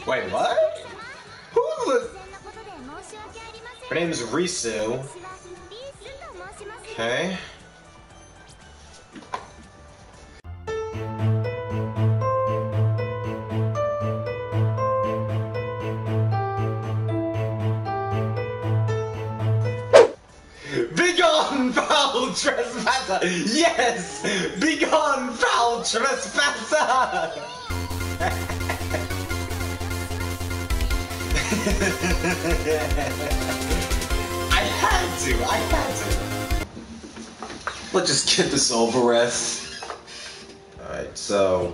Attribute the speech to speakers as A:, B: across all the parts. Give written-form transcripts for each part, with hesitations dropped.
A: Wait, what? Who was... Her name's Risu. Okay. Begone, foul trespasser! Yes! Begone, foul trespasser! I had to. Let's just get this over with. Alright, so...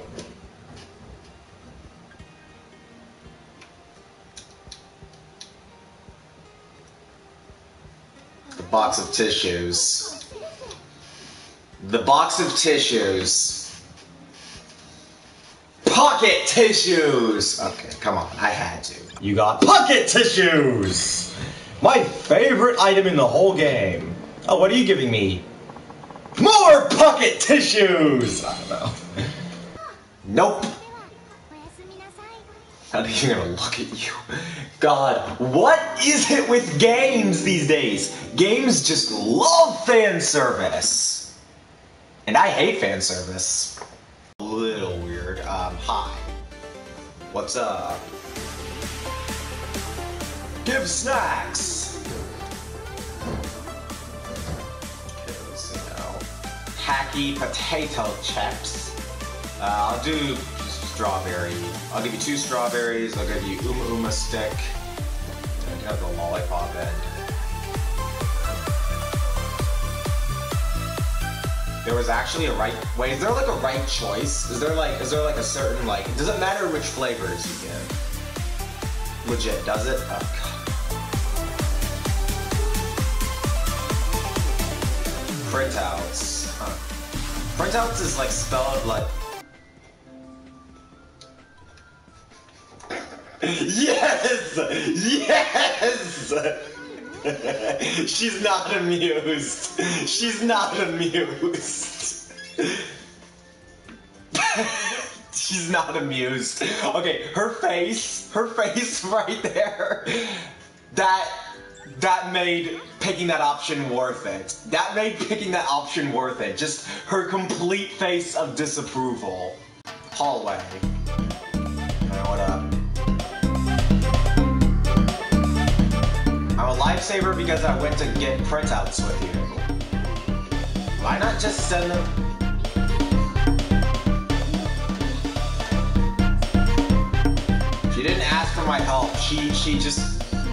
A: the box of tissues. The box of tissues. Pocket tissues! Okay, come on, I had to. You got pocket tissues! My favorite item in the whole game. Oh, what are you giving me? More pocket tissues! I don't know. Nope. Not even gonna look at you. God, what is it with games these days? Games just love fan service. And I hate fan service. A little weird. Hi. What's up? Give snacks! Okay, let's see now. Hacky potato chips. I'll do strawberry. I'll give you 2 strawberries. I'll give you Uma stick. I can have the lollipop end. There was actually a right. Wait, is there like a right choice? Is there like a certain like? Does it matter which flavors you get? Legit, does it? Oh god. Printouts. Huh. Printouts is like spelled like. Yes! Yes! She's not amused. She's not amused. She's not amused. Okay, her face right there. That made picking that option worth it. That made picking that option worth it. Just her complete face of disapproval. Hallway. What up? I'm a lifesaver because I went to get printouts with you. Why not just send them? She didn't ask for my help. She just...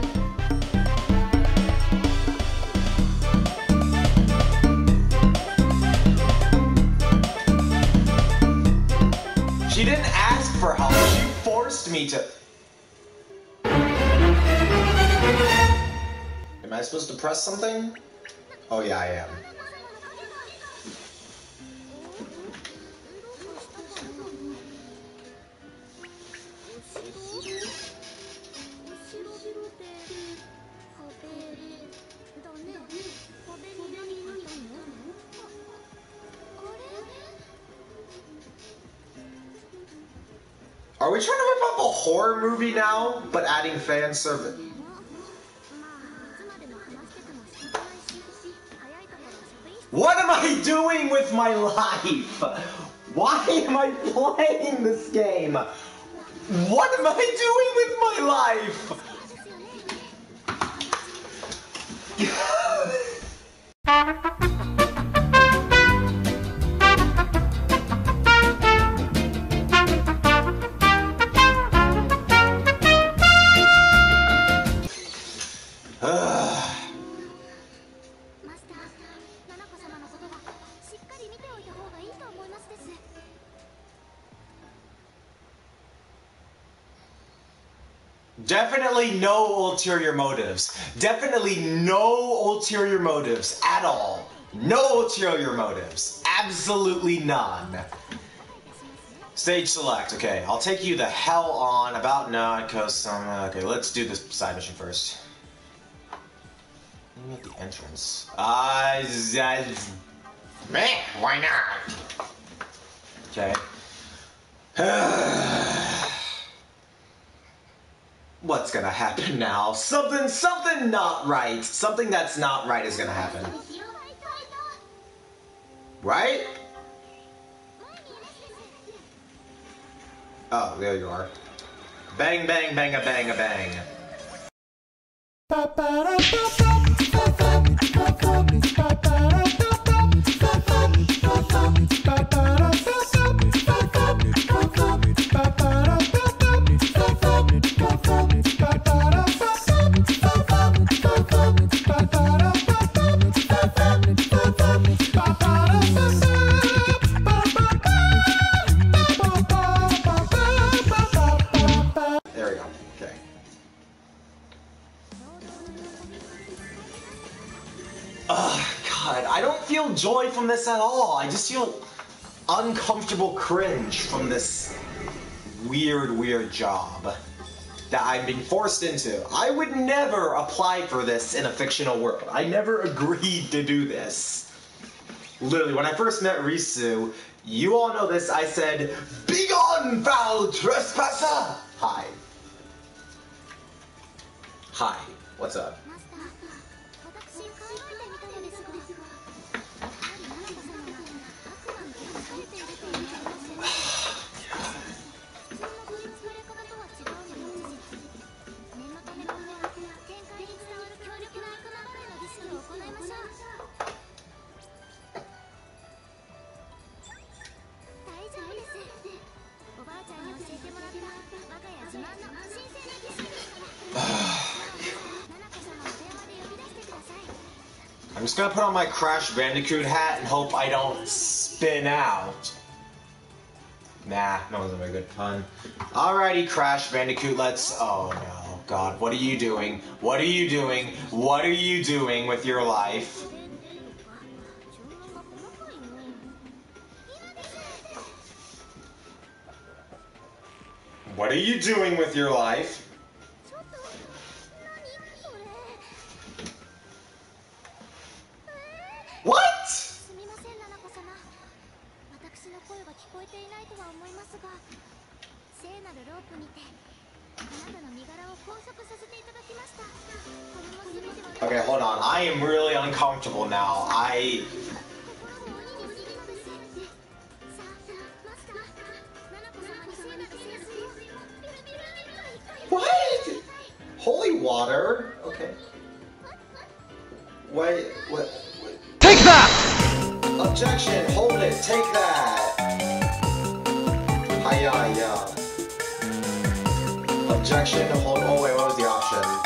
A: She didn't ask for help. She forced me to... Am I supposed to press something? Oh yeah, I am. Are we trying to rip up a horror movie now, but adding fan service? What am I doing with my life? Why am I playing this game? What am I doing with my life? Definitely no ulterior motives. Definitely no ulterior motives at all. No ulterior motives. Absolutely none. Stage select. Okay, I'll take you the hell on. About no, cause okay, let's do this side mission first. Let me get the entrance. Man, why not? Okay. What's gonna happen now? Something not right. Something that's not right is gonna happen. Right? Oh, there you are. Bang, bang, bang, a bang, a bang. God, I don't feel joy from this at all. I just feel uncomfortable cringe from this weird job that I'm being forced into. I would never apply for this in a fictional world. I never agreed to do this. Literally, when I first met Risu, you all know this, I said, "Begone, foul trespasser!" Hi. Hi, what's up? I'm just gonna put on my Crash Bandicoot hat and hope I don't spin out. Nah, that wasn't a very good pun. Alrighty, Crash Bandicoot, let's... Oh no, God, what are you doing? What are you doing? What are you doing with your life? What are you doing with your life? What?! Okay, hold on. I am really uncomfortable now. What? Holy water? Okay. Wait, what?
B: Take that!
A: Objection! Hold it! Take that! Hi-ya-ya. Objection! Hold. Oh wait, what was the option?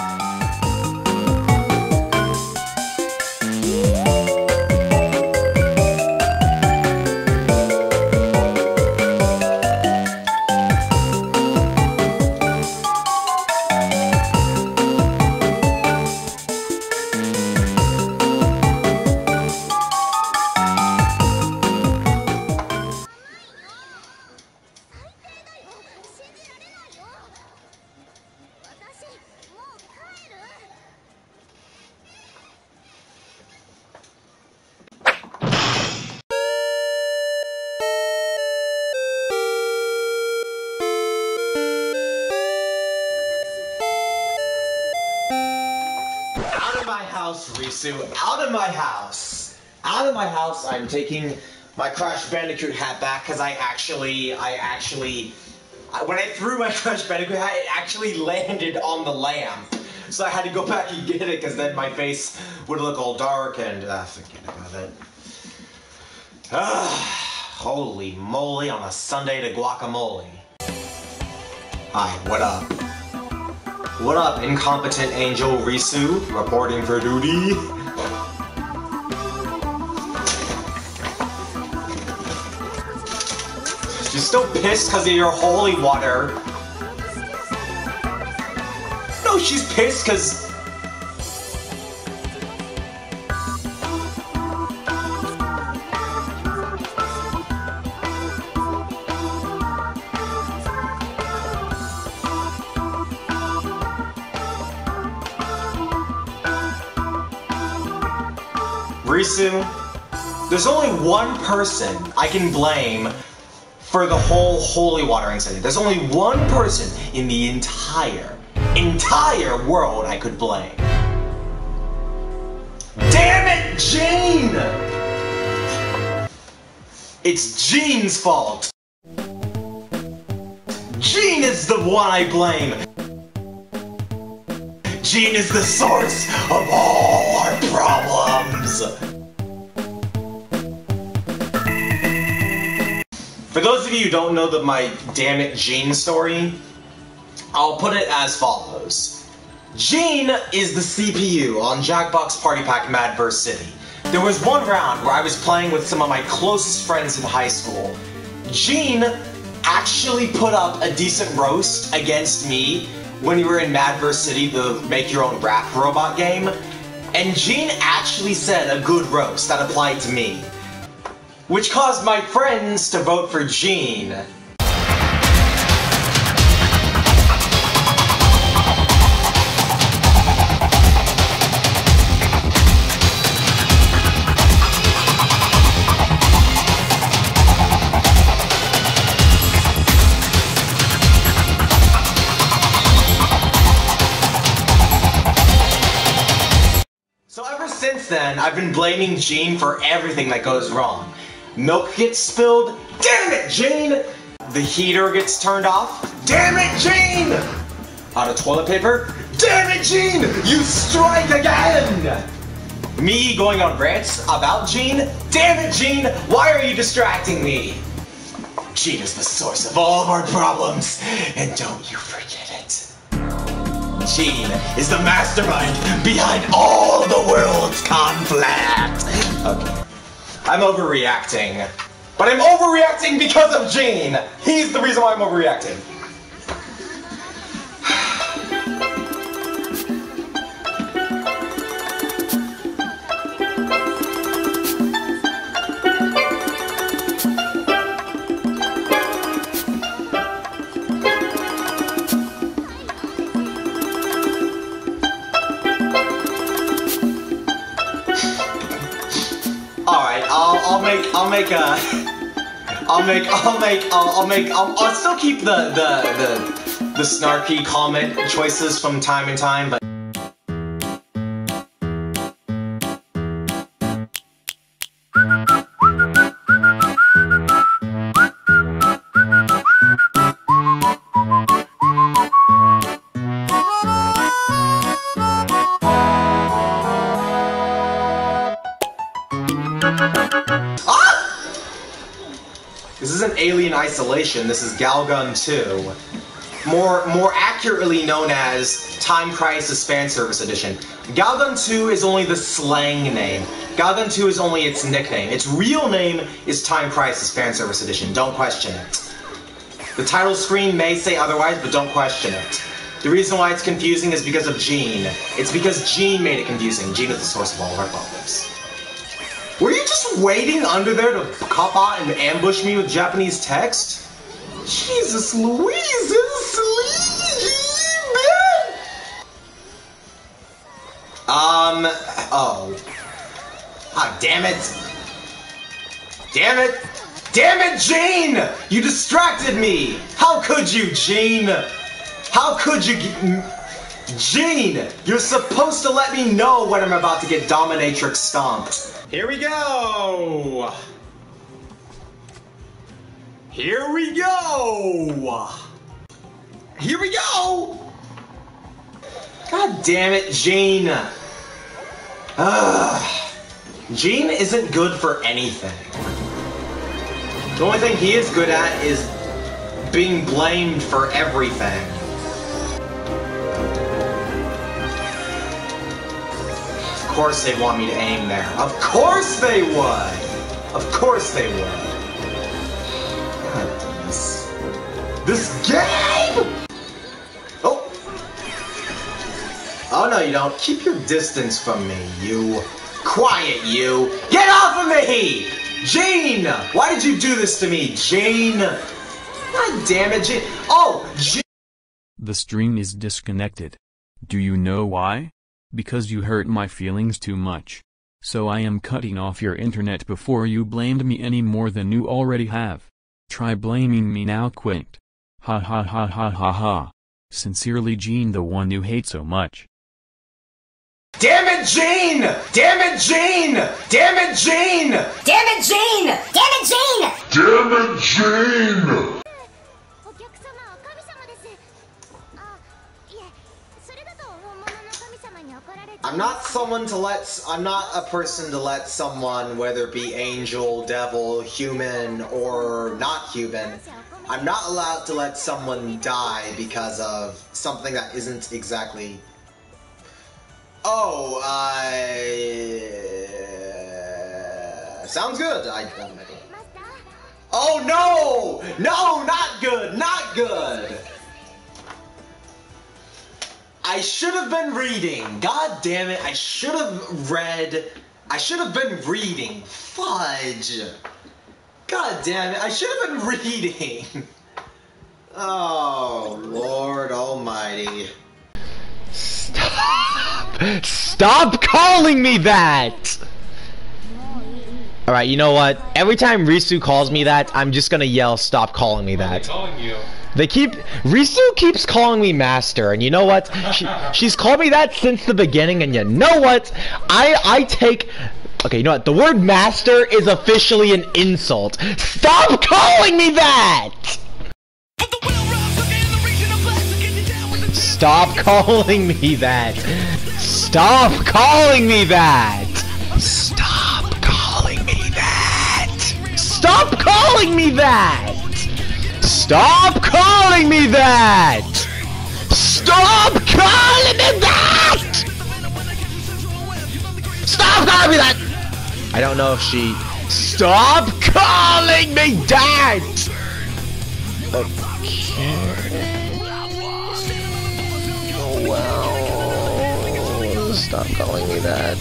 A: Risu, out of my house! Out of my house, I'm taking my Crash Bandicoot hat back because I actually, when I threw my Crash Bandicoot hat, it actually landed on the lamp. So I had to go back and get it because then my face would look all dark and, forget about it. Holy moly on a Sunday to guacamole. Hi, what up? What up, incompetent angel Risu, reporting for duty? She's still pissed because of your holy water. No, she's pissed because... Risu, there's only one person I can blame for the whole holy water incident. There's only one person in the entire entire world I could blame. Damn it, Gene! It's Gene's fault. Gene is the one I blame. Gene is the source of all our problems. For those of you who don't know my Damn It Gene story, I'll put it as follows. Gene is the CPU on Jackbox Party Pack Madverse City. There was one round where I was playing with some of my closest friends in high school. Gene actually put up a decent roast against me when we were in Madverse City, the make your own rap robot game, and Gene actually said a good roast that applied to me, which caused my friends to vote for Gene. So ever since then, I've been blaming Gene for everything that goes wrong. Milk gets spilled, damn it, Gene! The heater gets turned off, damn it, Gene! Out of toilet paper, damn it, Gene! You strike again! Me going on rants about Gene, damn it, Gene! Why are you distracting me? Gene is the source of all of our problems, and don't you forget it. Gene is the mastermind behind all the world's conflict. Okay. I'm overreacting. But I'm overreacting because of Gene! He's the reason why I'm overreacting. I'll still keep the snarky comment choices from time to time, but this isn't Alien Isolation, this is Galgun 2. More accurately known as Time Crisis Fan Service Edition. Galgun 2 is only the slang name. Galgun 2 is only its nickname. Its real name is Time Crisis Fan Service Edition. Don't question it. The title screen may say otherwise, but don't question it. The reason why it's confusing is because of Gene. It's because Gene made it confusing. Gene is the source of all of our problems. Were you just waiting under there to cop out and ambush me with Japanese text? Jesus Louise, oh. Ah, damn it. Damn it. Damn it, Gene! You distracted me! How could you, Gene? How could you... Gene, you're supposed to let me know when I'm about to get dominatrix stomped. Here we go! Here we go! Here we go! God damn it, Gene. Gene isn't good for anything. The only thing he is good at is being blamed for everything. Of course they'd want me to aim there. Of course they would! Of course they would. God, this game! Oh! Oh no you don't. Keep your distance from me, you. Quiet, you! Get off of me! Gene! Why did you do this to me, Gene? God damn it, Gene. Oh, Gene!
B: The stream is disconnected. Do you know why? Because you hurt my feelings too much. So I am cutting off your internet before you blamed me any more than you already have. Try blaming me now, quit. Ha ha ha ha ha ha. Sincerely, Jean, the one you hate so much.
A: Damn it, Jean! Damn it, Jean! Damn it, Jean!
C: Damn it, Jean! Damn it, Jean!
D: Damn it, Jean!
A: I'm not a person to let someone, whether it be angel, devil, human, or not human, I'm not allowed to let someone die because of something that isn't exactly... Oh, sounds good. Oh no! No, not good, not good! I should have been reading. God damn it, I should have been reading. Fudge. God damn it, I should have been reading. Oh, Lord almighty.
E: Stop calling me that! Alright, you know what? Every time Risu calls me that, I'm just gonna yell, stop calling me that. Risu keeps calling me master, and you know what? She's called me that since the beginning, and you know what? I take... Okay, you know what? The word master is officially an insult. Stop calling me that! Stop calling me that! Stop calling me that! Stop calling me that! Stop calling me that! Stop calling me that! Stop calling me that! Stop calling me that! I don't know if she... Stop calling me that! Okay. Oh, wow. Stop calling me that.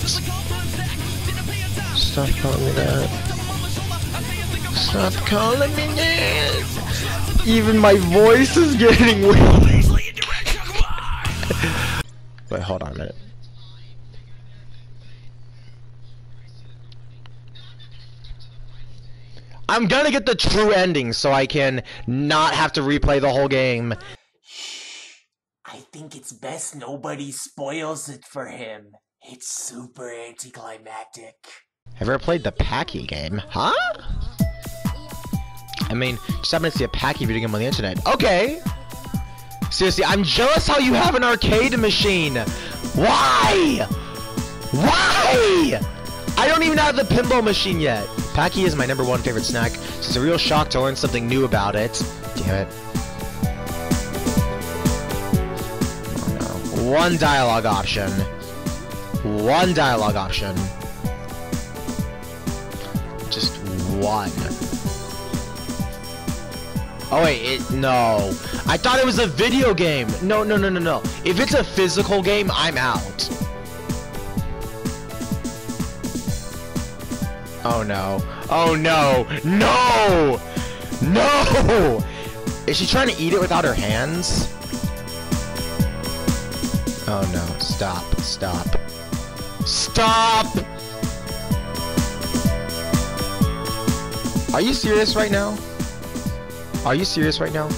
E: Stop calling me that. Stop calling me that. Even my voice is getting weird. Wait, hold on a minute. I'm gonna get the true ending so I can not have to replay the whole game.
F: I think it's best nobody spoils it for him. It's super anticlimactic.
E: Have you ever played the Packy game? Huh? I mean, just happened to see a Packy video game on the internet. Okay! Seriously, I'm jealous how you have an arcade machine! Why? Why? I don't even have the pinball machine yet. Packy is my #1 favorite snack, so it's a real shock to learn something new about it. Damn it. Oh no. One dialogue option. One dialogue option. Just one. Oh wait, no. I thought it was a video game. No. If it's a physical game, I'm out. Oh no. Oh no. No! No! Is she trying to eat it without her hands? Oh no. Stop. Stop. Stop! Are you serious right now? Are you serious right now?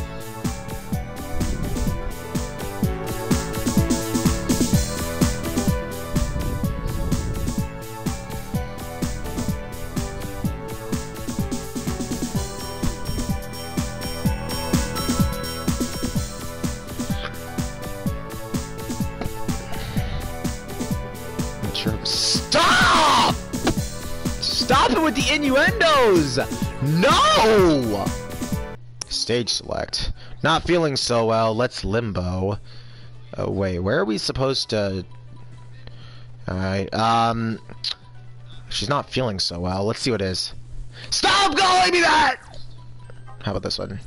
E: Stop! Stop it with the innuendos! No! Stage select. Not feeling so well. Let's limbo. Oh wait, where are we supposed to? Alright, she's not feeling so well. Let's see what it is. Stop calling me that! How about this one?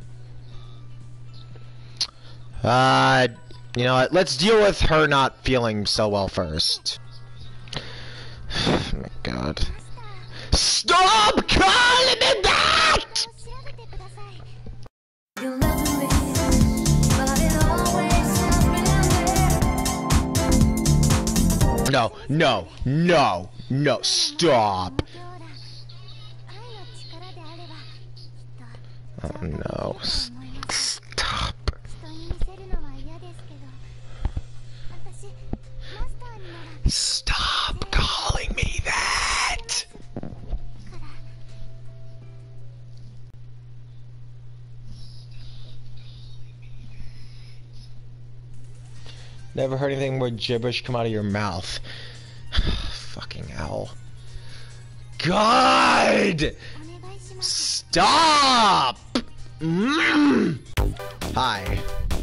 E: You know what? Let's deal with her not feeling so well first. Oh my god. Stop calling me that! No, stop. Oh no, stop. Stop calling me that! Never heard anything more gibberish come out of your mouth. Fucking hell. God! Stop! Hi.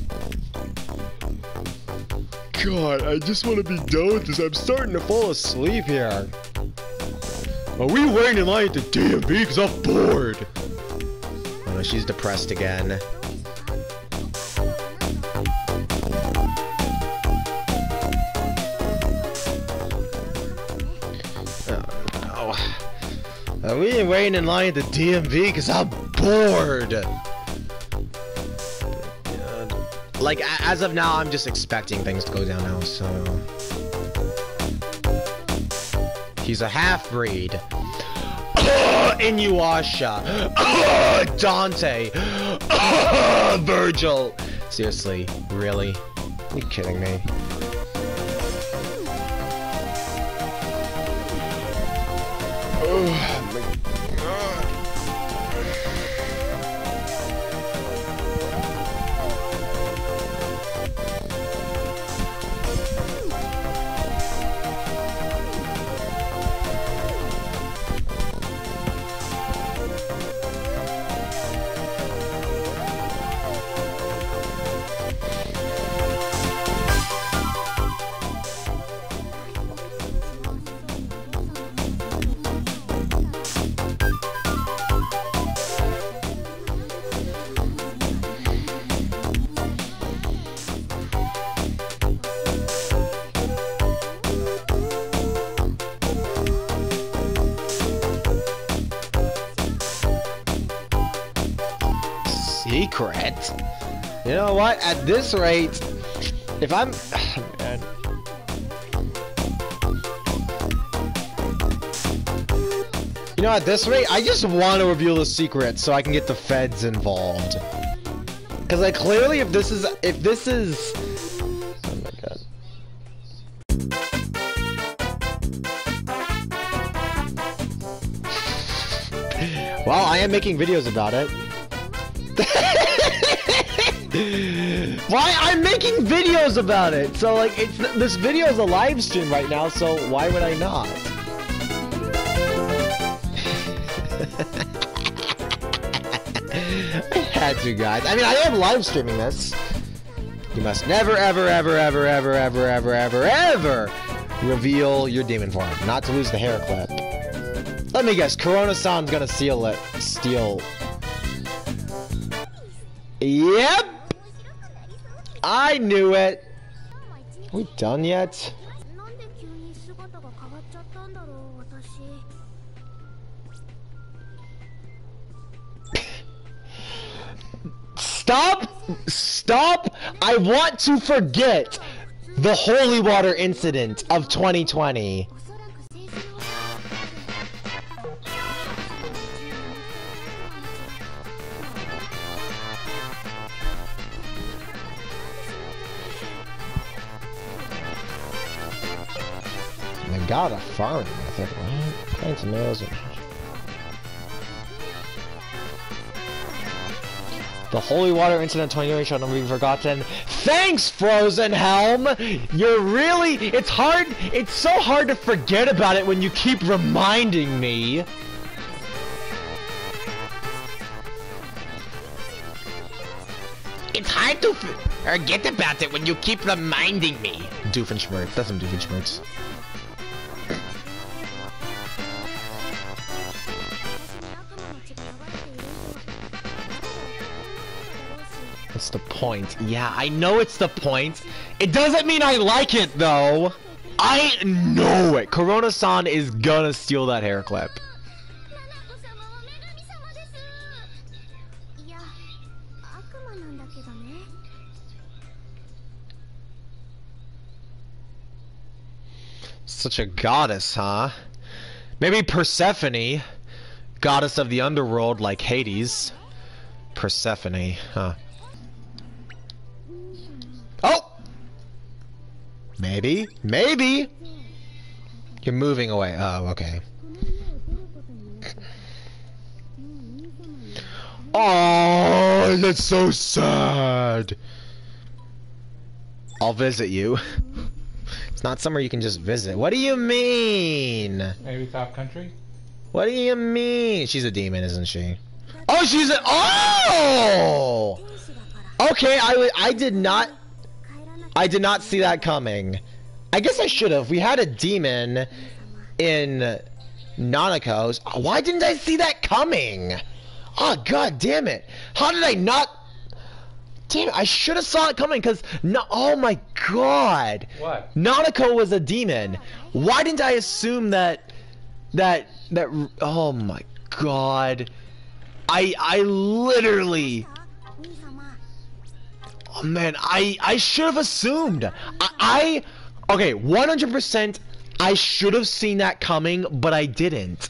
E: God, I just want to be done with this. I'm starting to fall asleep here. Are we waiting in line at the DMV? Because I'm bored. Oh no, she's depressed again. Are we waiting in line at the DMV? Because I'm bored! Like, as of now, I'm just expecting things to go down now, so... He's a half-breed. Inuyasha! Dante! Virgil! Seriously, really? Are you kidding me? Oh my God. Secret? You know what? At this rate, if I'm... man. You know, at this rate, I just want to reveal the secret so I can get the feds involved. Because, like, clearly, if this is... Oh my God. Well, I am making videos about it. Why? I'm making videos about it! So, like, this video is a live stream right now, so why would I not? I had to, guys. I mean, I am live streaming this. You must never, ever, ever, ever, ever, ever, ever, ever, ever reveal your demon form. Not to lose the hair clip. Let me guess, Corona-san's gonna steal it. Yep! I knew it! Are we done yet? Stop! Stop! I want to forget the holy water incident of 2020. I got a farming method, right? Plant tomatoes and... The holy water incident 2020 shall never be forgotten. Thanks, Frozen Helm! You're really... It's hard... It's so hard to forget about it when you keep reminding me. It's hard to forget about it when you keep reminding me. Doofenshmirtz. That's some Doofenshmirtz. What's the point? Yeah, I know it's the point. It doesn't mean I like it, though. I know it. Corona-san is gonna steal that hair clip. Such a goddess, huh? Maybe Persephone, goddess of the underworld like Hades. Persephone, huh? Oh! Maybe. Maybe! You're moving away. Oh, okay. Oh, that's so sad. I'll visit you. It's not somewhere you can just visit. What do you mean?
G: Maybe Top Country?
E: What do you mean? She's a demon, isn't she? Oh, she's a— Oh! Okay, I did not see that coming. I guess I should have. We had a demon in Nanako's. Why didn't I see that coming? Oh, god damn it. How did I not? Damn it, I should have saw it coming, because no— oh my god.
G: What?
E: Nanako was a demon. Why didn't I assume that oh my god. I literally— oh man, I should have assumed. Okay, 100% I should have seen that coming, but I didn't.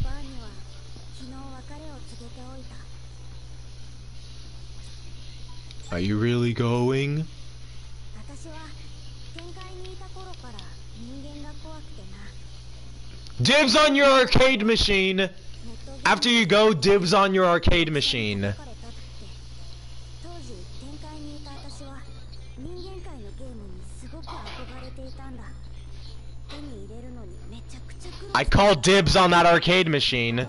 E: Are you really going? Dibs on your arcade machine! After you go, dibs on your arcade machine. I call dibs on that arcade machine.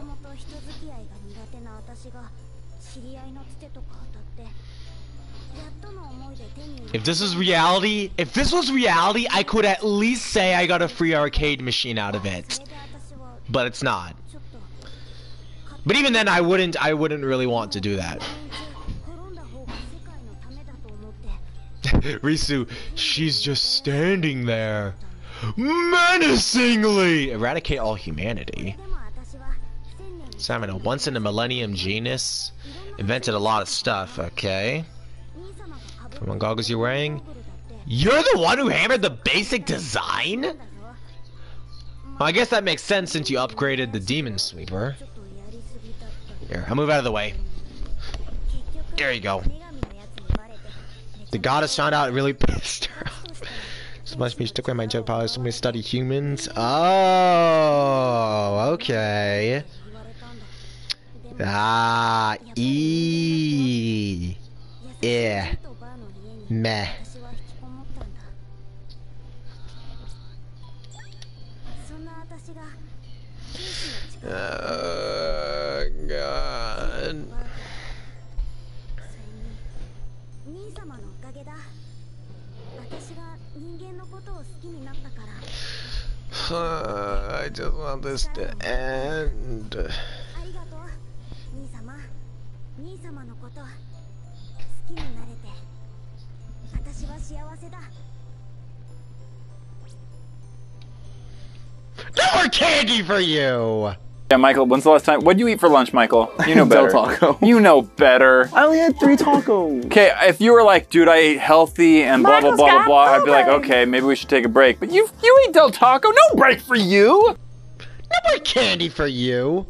E: If this was reality, I could at least say I got a free arcade machine out of it. But it's not. But even then, I wouldn't really want to do that. Risu, she's just standing there, menacingly. Eradicate all humanity. Simon, a once-in-a-millennium genius, invented a lot of stuff. Okay. From what goggles you're wearing? You're the one who hammered the basic design? Well, I guess that makes sense since you upgraded the Demon Sweeper. Here, I'll move out of the way. There you go. The goddess found out, it really pissed her off. So much me took away my joke powers, so me study humans. Oh, okay. Ah, yeah. Meh. God. I just want this to end. No more candy for you!
H: Yeah, Michael, when's the last time? What'd you eat for lunch, Michael? You know better.
I: Del Taco.
H: You know better.
I: I only had 3 tacos.
H: Okay, if you were like, dude, I ate healthy and blah, blah, blah, blah, blah, I'd be like, okay, maybe we should take a break. But you eat Del Taco, no break for you!
E: No more candy for you!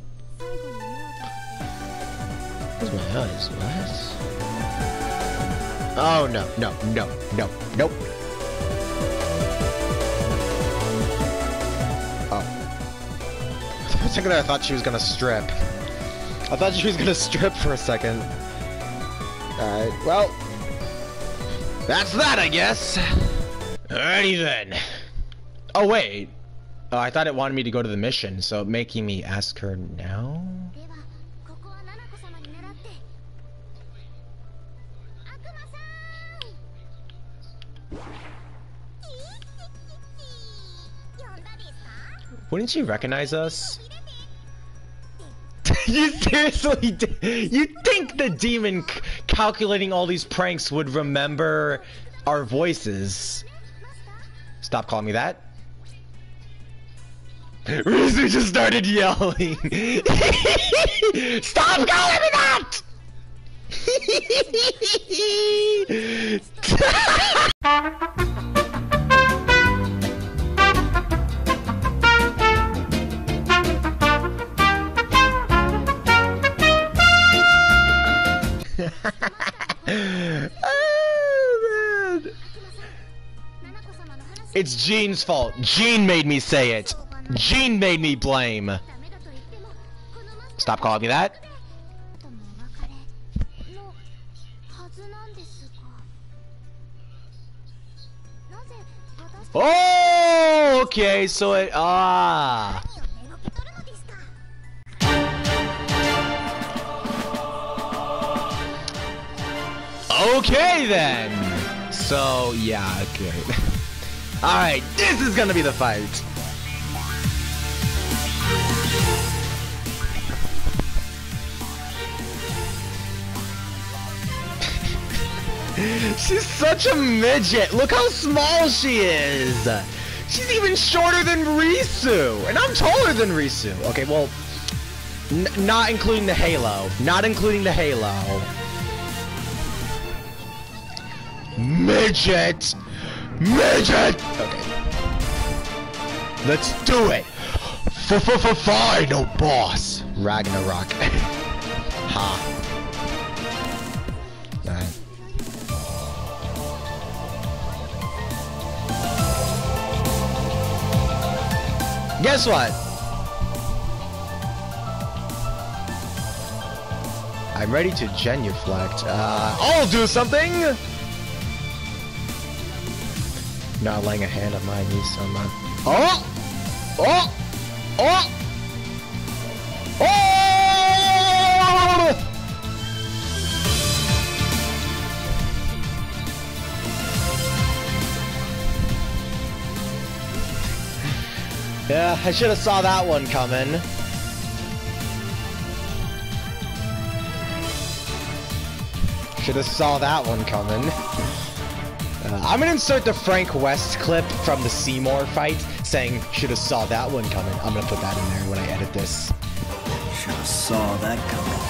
E: Where's my eyes? What? Oh, no, no, no, no, nope. For a second there, I thought she was gonna strip. I thought she was gonna strip for a second. Alright, well, that's that, I guess. Alrighty then. Oh, wait. Oh, I thought it wanted me to go to the mission, so making me ask her now? Wouldn't she recognize us? You seriously you think the demon calculating all these pranks would remember our voices? Stop calling me that. Rizu just started yelling. Stop calling me that! Oh, man. It's Gene's fault. Gene made me say it. Gene made me blame. Stop calling me that. Oh, okay, so it, Okay then. So, yeah, okay. Alright, this is gonna be the fight. She's such a midget. Look how small she is. She's even shorter than Risu. And I'm taller than Risu. Okay, well, not including the halo. Not including the halo. Midget! Midget! Okay. Let's do it! Final boss! Ragnarok. Ha. Alright. Guess what? I'm ready to genuflect. I'll do something! Not laying a hand on my knee, so man. Oh! Oh! Oh! Oh! Yeah, I should have saw that one coming. Should have saw that one coming. I'm gonna insert the Frank West clip from the Seymour fight saying, should have saw that one coming. I'm gonna put that in there when I edit this.
G: Should have saw that coming.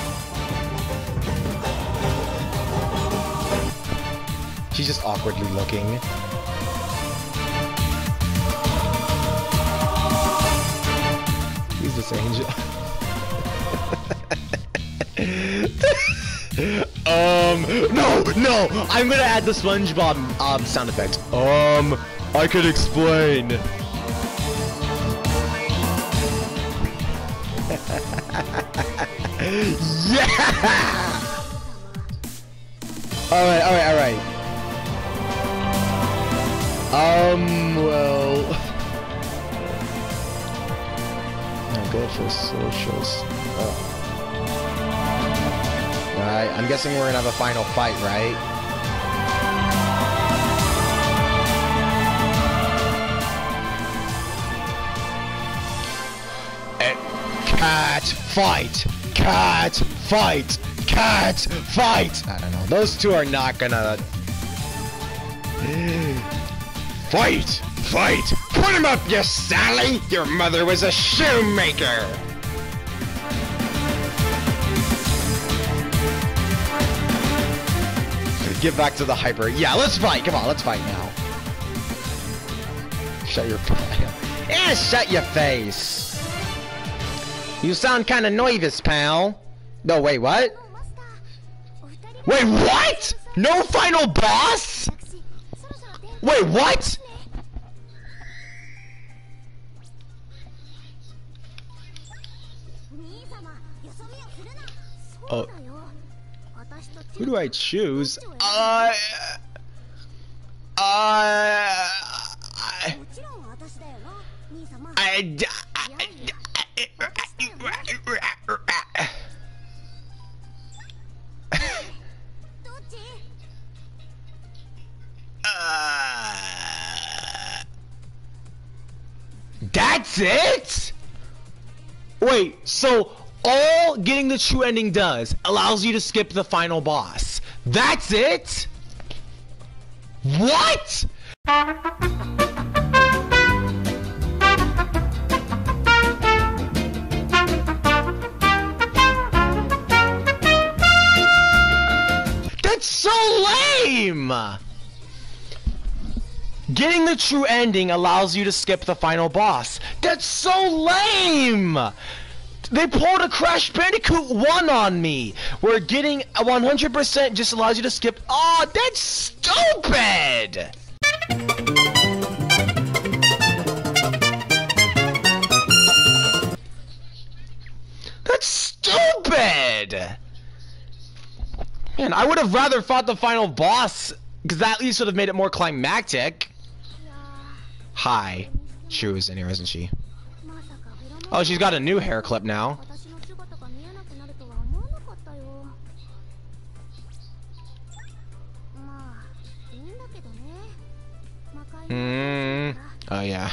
E: She's just awkwardly looking. Who's this angel? No! I'm gonna add the SpongeBob sound effect. I could explain. Yeah! Alright. Well... I'm good for socials. Alright, I'm guessing we're gonna have a final fight, right? Cat fight! Cat fight! Cat fight! I don't know. Those two are not gonna... Fight! Fight! Put him up, you Sally! Your mother was a shoemaker! Get back to the hyper. Yeah, let's fight! Come on, let's fight now. Shut your... Yeah, shut your face! You sound kinda nervous, pal. No, wait, what? Wait, what? No final boss? Wait, what? Oh. Who do I choose? That's it? Wait, so all getting the true ending does allows you to skip the final boss. That's it? What? That's so lame! Getting the true ending allows you to skip the final boss. That's so lame! They pulled a Crash Bandicoot 1 on me, where getting a 100% just allows you to skip. Oh, that's stupid! Man, I would have rather fought the final boss, because that at least would have made it more climactic. Hi. Chu's in here, isn't she? Oh, she's got a new hair clip now. Oh yeah.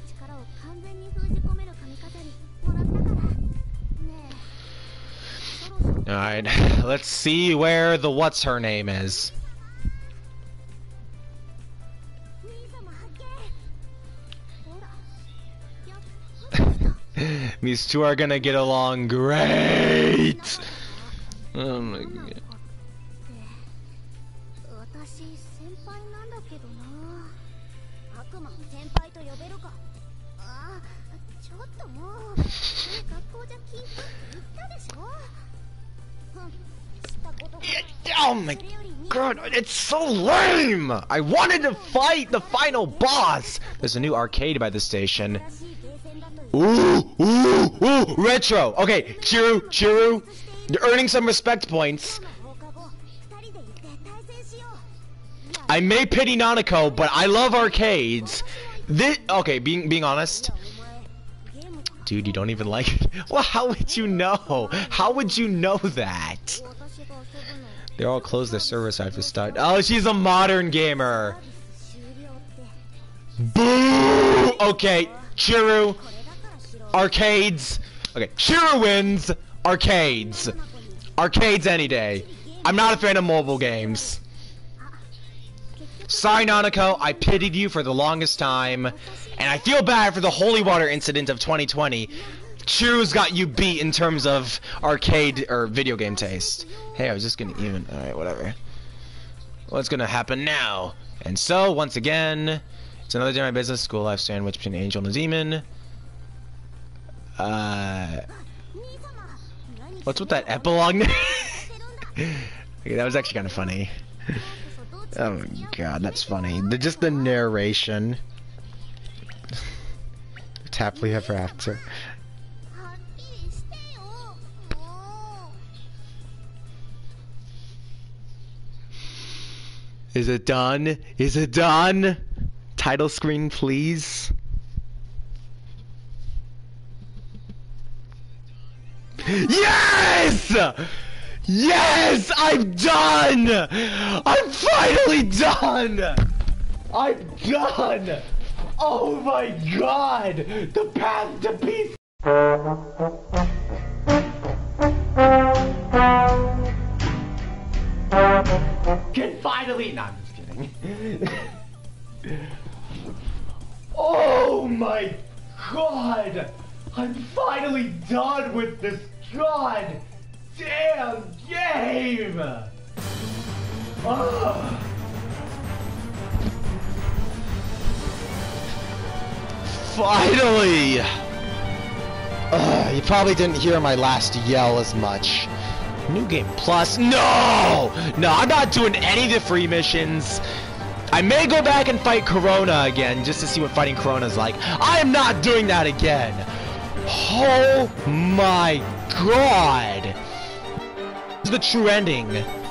E: Alright, let's see where the what's her name is. These two are gonna get along great! Oh my god. Oh my god, it's so lame! I wanted to fight the final boss! There's a new arcade by the station. Ooh, retro! Okay, Chiru, you're earning some respect points. I may pity Nanako, but I love arcades. Okay, being honest. Dude, you don't even like it? Well, how would you know? How would you know that? They all closed their servers after start. Oh, she's a modern gamer. Boo! Okay, Chiru. Arcades. Okay, Chiru wins. Arcades. Arcades any day. I'm not a fan of mobile games. Sorry, Nanako, I pitied you for the longest time, and I feel bad for the holy water incident of 2020. Chiru's got you beat in terms of arcade or video game taste. Hey, I was just gonna even. Alright, whatever. What's gonna happen now? And so, once again, it's another day in my business. School life sandwich between an angel and a demon. What's with that epilogue? Okay, that was actually kind of funny. Oh my god, that's funny. Just the narration. It's happily ever after. Is it done? Is it done? Title screen, please. Yes! Yes! I'm done! I'm finally done! I'm done! Oh my god! The path to peace! Can finally— No, I'm just kidding. Oh my god! I'm finally done with this god damn game! Ugh. Finally! You probably didn't hear my last yell as much. New Game Plus? No! No, I'm not doing any of the free missions. I may go back and fight Corona again just to see what fighting Corona's like. I am not doing that again. Oh my god! The true ending.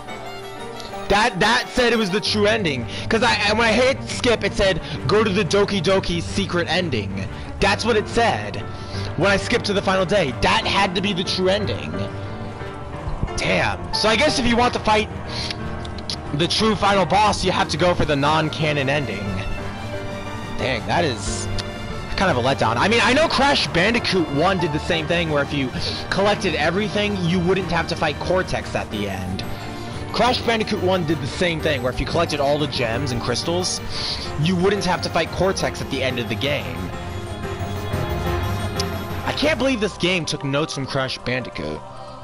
E: That said it was the true ending. Cause when I hit skip, it said go to the Doki Doki secret ending. That's what it said. When I skipped to the final day, that had to be the true ending. Damn. So I guess if you want to fight the true final boss, you have to go for the non-canon ending. Dang, that is kind of a letdown. I mean, I know Crash Bandicoot 1 did the same thing, where if you collected everything, you wouldn't have to fight Cortex at the end. Crash Bandicoot 1 did the same thing, where if you collected all the gems and crystals, you wouldn't have to fight Cortex at the end of the game. I can't believe this game took notes from Crash Bandicoot.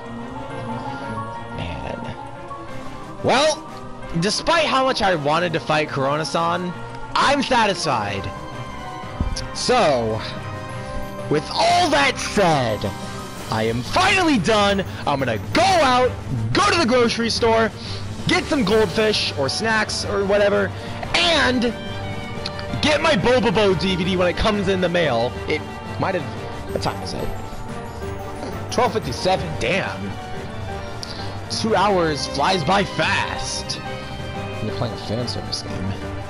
E: Man. Well, despite how much I wanted to fight Corona-san, I'm satisfied. So, with all that said, I am finally done. I'm gonna go out, go to the grocery store, get some goldfish or snacks or whatever, and get my Bobobo DVD when it comes in the mail. It might have... What time is it? 12:57. Damn. 2 hours flies by fast. You're playing a fan service game.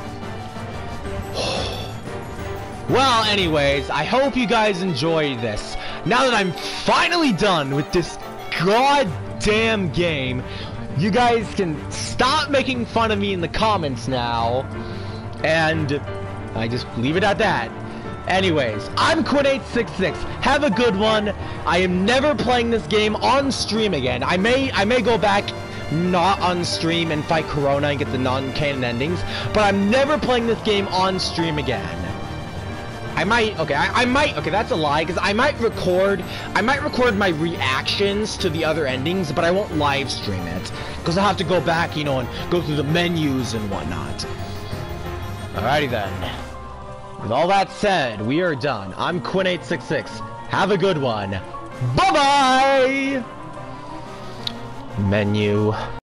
E: Well, anyways, I hope you guys enjoyed this. Now that I'm finally done with this goddamn game, you guys can stop making fun of me in the comments now. And I just leave it at that. Anyways, I'm Quinn866. Have a good one. I am never playing this game on stream again. I may go back not on stream and fight Corona and get the non-canon endings, but I'm never playing this game on stream again. I might, okay, that's a lie, because I might record my reactions to the other endings, but I won't live stream it, because I'll have to go back, you know, and go through the menus and whatnot. Alrighty then. With all that said, we are done. I'm Quinn866. Have a good one. Bye-bye! Menu.